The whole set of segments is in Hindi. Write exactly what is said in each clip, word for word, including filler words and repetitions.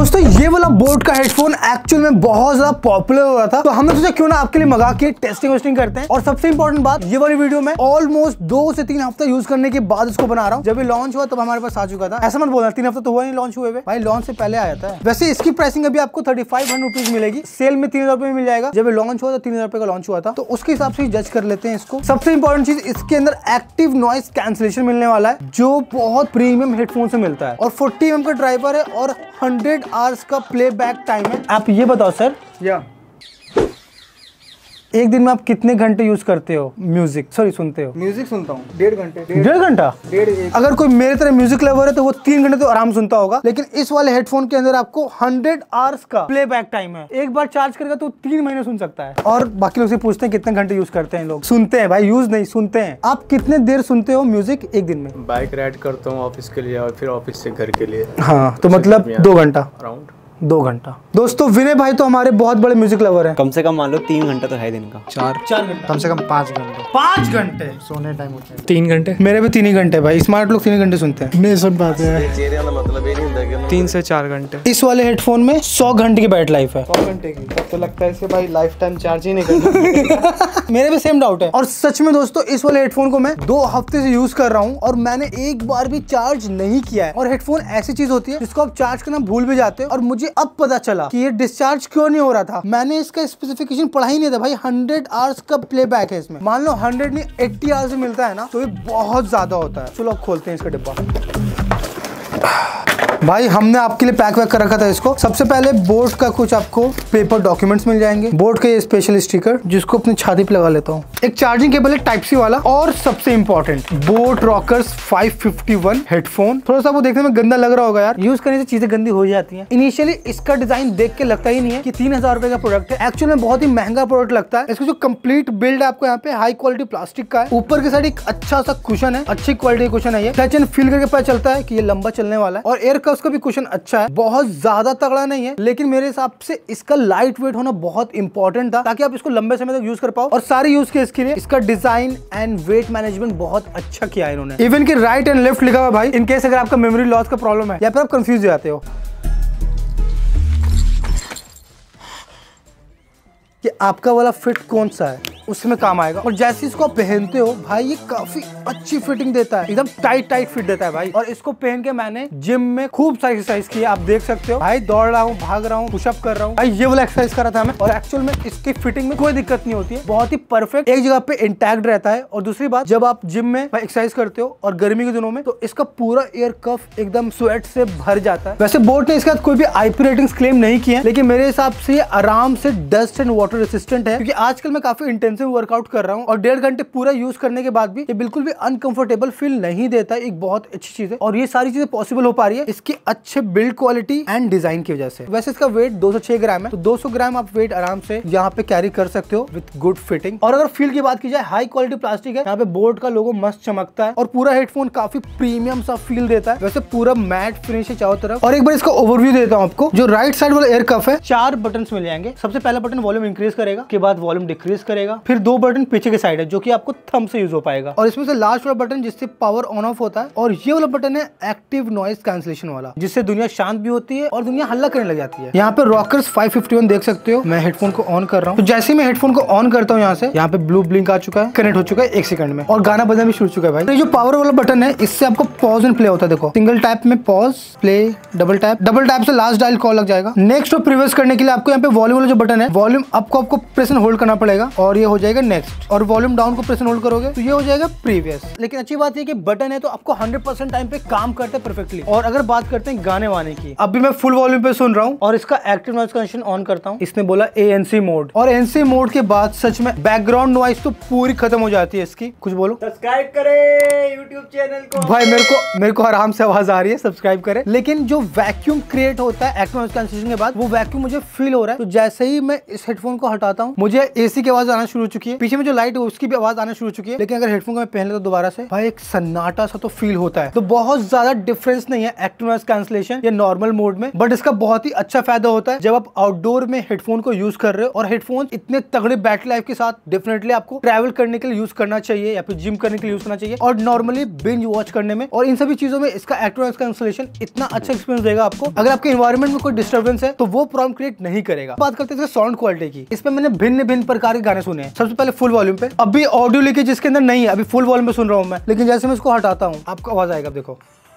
दोस्तों ये वाला बोट का हेडफोन एक्चुअल में बहुत ज्यादा पॉपुलर हो रहा था, तो हमने सोचा क्यों ना आपके लिए मंगा के टेस्टिंग वेस्टिंग करते हैं। और सबसे इंपॉर्टेंट बात, ये वाली वीडियो में ऑलमोस्ट दो से तीन हफ्ता यूज करने के बाद इसको बना रहा हूँ। जब ये लॉन्च हुआ तब हमारे पास आ चुका था। ऐसा मत बोलना तीन हफ्ता तो हुआ नहीं लॉन्च हुए भाई, लॉन्च से पहले आया था। वैसे इसकी प्राइसिंग अभी आपको थर्टी फाइव हंड्रेड रुपीज मिलेगी, सेल में तीन हजार रुपए में मिल जाएगा। जब ये लॉन्च हुआ था तीन हजार रुपए का लॉन्च हुआ था, तो उसके हिसाब से जज कर लेते हैं इसको। सबसे इंपॉर्टेंट चीज, इसके अंदर एक्टिव नॉइस कैंसिलेशन मिलने वाला है जो बहुत प्रीमियम हेडफोन से मिलता है, और फोर्टी एम एम का ड्राइवर है और हंड्रेड आवर्स का प्लेबैक टाइम है। आप ये बताओ सर, या एक दिन में आप कितने घंटे यूज करते हो म्यूजिक, सॉरी सुनते हो? म्यूजिक सुनता हूँ डेढ़ घंटे। डेढ़ घंटा? डेढ़। अगर कोई मेरे तरह म्यूजिक लवर है तो वो तीन घंटे तो आराम सुनता होगा, लेकिन इस वाले हेडफोन के अंदर आपको हंड्रेड आवर्स का प्लेबैक टाइम है। एक बार चार्ज करेगा तो तीन महीने सुन सकता है। और बाकी लोग से पूछते हैं कितने घंटे यूज करते हैं लोग। सुनते हैं भाई, यूज नहीं सुनते हैं। आप कितने देर सुनते हो म्यूजिक एक दिन में? बाइक राइड करता हूँ ऑफिस के लिए और फिर ऑफिस से घर के लिए। हाँ, तो मतलब दो घंटा अराउंड दो घंटा। दोस्तों विनय भाई तो हमारे बहुत बड़े म्यूजिक लवर हैं। कम से कम मान लो तीन घंटा तो है दिन का। चार चार घंटे कम से कम पाँच घंटे पाँच घंटे सोने टाइम होता है। तीन घंटे मेरे भी तीन ही घंटे भाई, स्मार्ट लोग तीन घंटे सुनते हैं। नहीं सुन पाते हैं। तीन से चार घंटे। इस वाले हेडफोन में सौ घंटे की बैटरी लाइफ है। सौ घंटे की, तब तो लगता है इसके भाई लाइफ टाइम चार्ज ही नहीं करना। मेरे भी सेम डाउट है। और सच में दोस्तों इस वाले हेडफोन को मैं दो हफ्ते से यूज कर रहा हूँ और मैंने एक बार भी चार्ज नहीं किया है। और हेडफोन ऐसी चीज होती है जिसको आप चार्ज करना भूल भी जाते हो, और मुझे अब पता चला कि ये डिस्चार्ज क्यों नहीं हो रहा था। मैंने इसका स्पेसिफिकेशन पढ़ा ही नहीं था भाई। हंड्रेड आवर्स का प्लेबैक है इसमें। मान लो हंड्रेड नहीं एट्टी आवर्स में मिलता है ना, तो ये बहुत ज्यादा होता है। चलो अब खोलते हैं इसका डिब्बा। भाई हमने आपके लिए पैक वैक कर रखा था इसको। सबसे पहले बोट का कुछ आपको पेपर डॉक्यूमेंट्स मिल जाएंगे, बोट का ये स्पेशल स्टिकर जिसको अपनी छाती पे लगा लेता हूँ, एक चार्जिंग केबल है टाइप सी वाला, और सबसे important boAt Rockerz five fifty one headphone. थोड़ा सा वो देखने में गंदा लग रहा होगा यार, यूज करने से चीजें गंदी हो जाती है। इनिशियली इसका डिजाइन देख के लगता ही नहीं है कि तीन हजार रुपए का प्रोडक्ट है। एक्चुअल में बहुत ही महंगा प्रोडक्ट लगता है। इसका जो कंप्लीट बिल्ड है आपको यहाँ पे हाई क्वालिटी प्लास्टिक का है। ऊपर के साइड एक अच्छा सा कुशन है, अच्छी क्वालिटी का कुशन है ये। टच एंड फील करके पता चलता है कि ये लंबा चलने वाला है। और एयर कफ्स का भी कुशन अच्छा है, बहुत ज्यादा तगड़ा नहीं है, लेकिन मेरे हिसाब से इसका लाइट वेट होना बहुत इंपॉर्टेंट था ताकि आप इसको लंबे समय तक यूज कर पाओ। और सारे यूज केस के लिए इसका डिजाइन एंड वेट मैनेजमेंट बहुत अच्छा किया है इन्होंने। इवन कि राइट एंड लेफ्ट लिखा हुआ भाई, इन केस अगर आपका मेमोरी लॉस का प्रॉब्लम है या फिर आप कंफ्यूज हो जाते हो कि आपका वाला फिट कौन सा है, उसमें काम आएगा। और जैसे इसको आप पहनते हो भाई, ये काफी अच्छी फिटिंग देता है, एकदम टाइट टाइट फिट देता है भाई। और इसको पहन के मैंने जिम में खूब सारी एक्सरसाइज की है, आप देख सकते हो भाई। दौड़ रहा हूँ, भाग रहा हूँ, पुशअप कर रहा हूँ भाई, ये वाला एक्सरसाइज कर रहा था मैं। और एक्चुअल में इसकी फिटिंग में कोई दिक्कत नहीं होती है, बहुत ही परफेक्ट एक जगह पे इंटैक्ट रहता है। और दूसरी बात, जब आप जिम में एक्सरसाइज करते हो और गर्मी के दिनों में, तो इसका पूरा एयर कफ एकदम स्वेट से भर जाता है। वैसे बोट ने इसके साथ कोई भी आईपी रेटिंग्स क्लेम नहीं किए हैं, लेकिन मेरे हिसाब से आराम से डस्ट एंड वाटर रेसिस्टेंट है, क्योंकि आजकल मैं काफी इंटेंसिव वर्कआउट कर रहा हूं और डेढ़ घंटे पूरा यूज करने के बाद भी ये बिल्कुल भी अनकंफर्टेबल फील नहीं देता है। एक बहुत अच्छी चीज है, और ये सारी चीजें पॉसिबल हो पा रही है इसकी अच्छे बिल्ड क्वालिटी एंड डिजाइन की वजह से। वैसे इसका वेट दो सौ छह ग्राम है, तो दो सौ ग्राम आप वेट आराम से यहाँ पे कैरी कर सकते हो विद गुड फिटिंग। और अगर फील की बात की जाए, हाई क्वालिटी प्लास्टिक है, यहाँ पे बोट का लोगो मस्त चमकता है, और पूरा हेडफोन काफी प्रीमियम सा फील देता है। वैसे पूरा मैट फिनिश है चारों तरफ। और एक बार इसका ओवरव्यू देता हूँ आपको। जो राइट साइड वाला एयर कफ है, चार बटन मिल जाएंगे। सबसे पहला बटन वॉल्यूम इंक्रीज करेगा, के बाद वॉल्यूम डिक्रीज करेगा, फिर दो बटन पीछे के साइड है जो कि आपको थंब से यूज हो पाएगा। और इसमें से लास्ट वाला बटन जिससे पावर ऑन ऑफ होता है, और ये वाला बटन है एक्टिव नॉइस कैंसिलेशन वाला, जिससे दुनिया शांत भी होती है और दुनिया हल्ला करने लग जाती है। यहाँ पे रॉकर्स फाइव फिफ्टी वन देख सकते हो। मैं हेडफोन को ऑन कर रहा हूँ, तो जैसे ही मैं हेडफोन को ऑन करता हूँ, यहाँ से यहाँ पे ब्लू ब्लिंक आ चुका है, कनेक्ट हो चुका है एक सेकंड में, और गाना बजना भी शुरू हो चुका है भाई। तो ये जो पावर वाला बटन है, इससे आपको पॉज एंड प्ले होता है। देखो, सिंगल टैप में pause, play, double tap, double tap से लास्ट डायल कॉल लग जाएगा। नेक्स्ट और प्रीवियस करने के लिए आपको यहाँ पे वॉल्यूम वाला जो बटन है, वॉल्यूम अप को आपको प्रेस एंड होल्ड करना पड़ेगा, और ये हो जाएगा नेक्स्ट। और वॉल्यूम डाउन को प्रेस एंड होल्ड करोगे तो ये हो जाएगा प्रीवियस। लेकिन अच्छी बात है कि बटन है तो आपको हंड्रेड परसेंट टाइम पे काम करते हैं परफेक्टली। और अगर बात करते हैं गाने वाने की, अभी मैं फुल वॉल्यूम पे सुन रहा हूँ और इसका एक्टिव नॉइस कैंसिलेशन ऑन करता हूँ। इसने बोला ए एन सी मोड, और ए एन सी मोड के बाद सच में बैकग्राउंड नॉइस तो पूरी खत्म हो जाती है इसकी। कुछ बोलो। सब्सक्राइब करें यूट्यूब चैनल को। भाई मेरे को मेरे को आराम से आवाज आ रही है, सब्सक्राइब करें। लेकिन जो वैक्यूम क्रिएट होता है एक्टिव नॉइस कैंसिलेशन के बाद, वो वैक्यूम मुझे फील हो रहा है। तो जैसे ही मैं इस हेडफोन को हटाता हूँ, मुझे एसी की आवाज आना शुरू शुरू हो चुकी है, पीछे में जो लाइट है उसकी भी आवाज आना शुरू हो चुकी है। लेकिन अगर हेडफोन को मैं पहन लेता तो दोबारा से भाई एक सन्नाटा सा तो फील होता है। तो बहुत ज्यादा डिफरेंस नहीं है एक्टिव नॉइज कैंसलेशन या नॉर्मल मोड में, बट इसका बहुत ही अच्छा फायदा होता है जब आप आउटडोर में हेडफोन को यूज कर रहे हो। और हेडफोन इतने तगड़े बैटरी लाइफ के साथ डेफिनेटली आपको ट्रैवल करने के लिए यूज करना चाहिए या फिर जिम करने के लिए यूज करना चाहिए, और नॉर्मली बिंज वॉच करने में और इन सभी चीजों में इसका एक्टिव नॉइज कैंसलेशन इतना अच्छा एक्सपीरियंस देगा आपको। अगर आपके एनवायरनमेंट में कोई डिस्टर्बेंस है तो वो प्रॉब्लम क्रिएट नहीं करेगा। बात करते हैं साउंड क्वालिटी की। इसमें मैंने भिन्न भिन्न प्रकार के गाने सुने हैं। सबसे पहले फुल वॉल्यूम पे, अभी ऑडियो लीकेज जिसके अंदर नहीं है, अभी फुल वॉल्यूम पे सुन रहा हूं मैं, लेकिन जैसे मैं इसको हटाता हूं आपको आवाज आएगा। देखो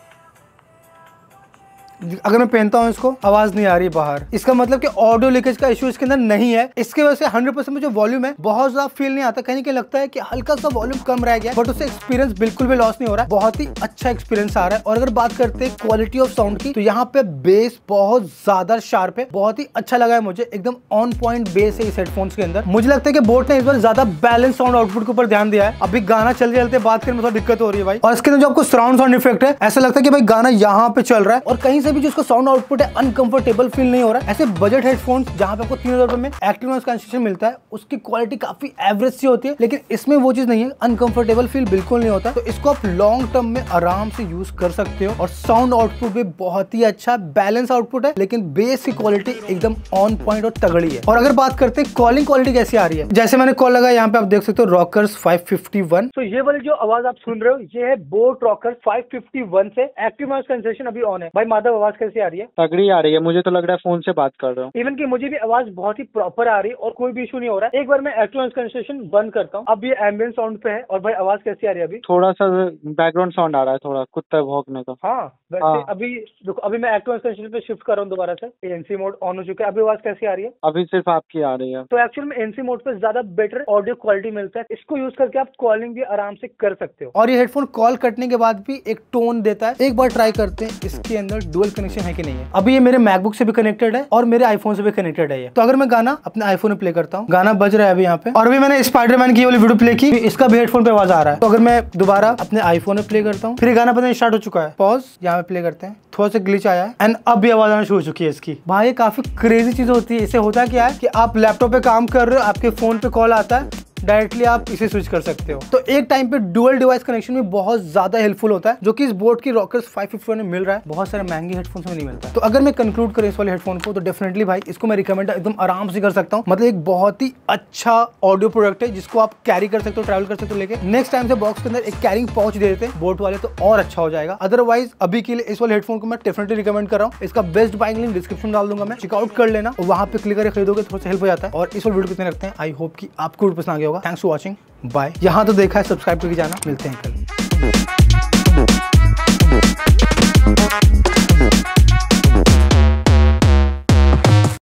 अगर मैं पहनता हूं इसको आवाज नहीं आ रही बाहर, इसका मतलब कि ऑडियो लीकेज का इश्यू इसके अंदर नहीं है। इसके वजह से हंड्रेड परसेंट में जो वॉल्यूम है बहुत ज्यादा फील नहीं आता, कहीं कहीं लगता है कि हल्का सा वॉल्यूम कम रह गया, बट उससे एक्सपीरियंस बिल्कुल भी लॉस नहीं हो रहा है। बहुत ही अच्छा एक्सपीरियंस आ रहा है। और अगर बात करते हैं क्वालिटी ऑफ साउंड की, तो यहाँ पे बेस बहुत ज्यादा शार्प है, बहुत ही अच्छा लगा है मुझे, एकदम ऑन पॉइंट बेस है इस हेडफोन्स के अंदर। मुझे लगता है कि बोट ने इस बार ज्यादा बैलेंस साउंड आउटपुट के ऊपर ध्यान दिया है। अभी गाना चलते चलते बात करने में थोड़ा दिक्कत हो रही है भाई। और इसके अंदर जो आपको सराउंड साउंड इफेक्ट है, ऐसा लगता है कि भाई गाना यहाँ पे चल रहा है और कहीं से भी जो उसका साउंड आउटपुट है अनकंफर्टेबल फील नहीं हो रहा है। ऐसे बजट हेडफोन्स जहां पे आपको तीन हजार रुपए में एक्टिव नॉइज कैंसलेशन मिलता है, उसकी क्वालिटी काफी एवरेज सी होती है, लेकिन इसमें वो चीज नहीं है, अनकंफर्टेबल फील बिल्कुल नहीं होता। तो इसको आप लॉन्ग टर्म में आराम से यूज कर सकते हो। और साउंड आउटपुट भी बहुत ही अच्छा बैलेंस आउटपुट है, लेकिन बेस की क्वालिटी एकदम ऑन पॉइंट और तगड़ी है। और अगर बात करते हैं कॉलिंग क्वालिटी कैसी आ रही है, जैसे मैंने कॉल लगाया, यहाँ पे आप देख सकते हो रॉकर्स फाइव फिफ्टी वन। तो ये वाली जो आवाज आप सुन रहे हो ये है boAt Rockerz five fifty one से। एक्टिव नॉइज कैंसलेशन अभी ऑन है। भाई माधव आवाज कैसी आ रही है? तगड़ी आ रही है, मुझे तो लग रहा है फोन से बात कर रहा हूँ। इवन कि मुझे भी आवाज बहुत ही प्रॉपर आ रही है और कोई भी इशू नहीं हो रहा है। एक बार मैं एक्टिव नॉइज कैंसलेशन बंद करता हूँ, अब ये एम्बिएंट साउंड पे है। और भाई आवाज कैसी आ रही है अभी? थोड़ा सा बैकग्राउंड साउंड आ रहा है, थोड़ा कुत्ता भौंकने का। हाँ वैसे हाँ। अभी देखो, अभी मैं एक्टिव नॉइज कैंसलेशन पे शिफ्ट कर रहा हूँ दोबारा से, एनसी मोड ऑन हो चुका है। अभी आवाज कैसी आ रही है? अभी सिर्फ आपकी आ रही है। तो एक्चुअल में एनसी मोड पे ज्यादा बेटर ऑडियो क्वालिटी मिलता है। इसको यूज करके आप कॉलिंग भी आराम से कर सकते हो। और ये हेडफोन कॉल कटने के बाद भी एक टोन देता है। एक बार ट्राई करते हैं इसके अंदर डुअल कनेक्शन है कि नहीं है। अभी ये मेरे मैकबुक से भी कनेक्टेड है और मेरे आईफोन से भी कनेक्टेड है ये। तो अगर मैं गाना अपने आईफोन में प्ले करता हूँ, गाना बज रहा है अभी यहाँ पे, और अभी मैंने स्पाइडरमैन की वाली वीडियो प्ले की, इसका भी हेडफोन पे आवाज आ रहा है। तो अगर मैं दोबारा अपने आईफोन में प्ले करता हूँ, फिर गाना बजना स्टार्ट हो चुका है। पॉज, यहाँ पे प्ले करते हैं, थोड़ा सा ग्लिच आया है एंड अब भी आवाज आना शुरू हो चुकी है इसकी। भाई ये काफी क्रेजी चीज होती है। इससे होता क्या है कि आप लैपटॉप पे काम कर रहे हो, आपके फोन पे कॉल आता है, डायरेक्टली आप इसे स्विच कर सकते हो। तो एक टाइम पे डुअल डिवाइस कनेक्शन भी बहुत ज्यादा हेल्पफुल होता है, जो कि इस बोट की रॉकर्स फाइव फिफ्टी वन में मिल रहा है। बहुत सारे महंगे हेडफोन्स में नहीं मिलता है। तो अगर मैं कंक्लूड करूं इस वाले हेडफोन को, तो डेफिनेटली भाई इसको मैं रिकमेंड एकदम आराम से कर सकता हूं। मतलब एक बहुत ही अच्छा ऑडियो प्रोडक्ट है जिसको आप कैरी कर सकते हो, ट्रैवल कर सकते हो लेके। नेक्स्ट टाइम से बॉक्स के अंदर एक कैरिंग पाउच दे देते हैं बोट वाले तो और अच्छा हो जाएगा। अदरवाइज अभी के लिए इस वाले हेडफोन को मैं डेफिनेटली रिकमेंड कर रहा हूँ। इसका बेस्ट बाइंग लिंक डिस्क्रिप्शन डाल दूंगा मैं, चेकआउट कर लेना और वहां पे क्लिक करके खरीदोगे, थोड़ा सा हेल्प हो जाता है। और इस वाले वीडियो कितने रखते हैं, आई होप कि आपको पसंद आ गया होगा। Thanks for watching, bye. यहाँ तो देखा है, सब्सक्राइब करके जाना। मिलते हैं कल।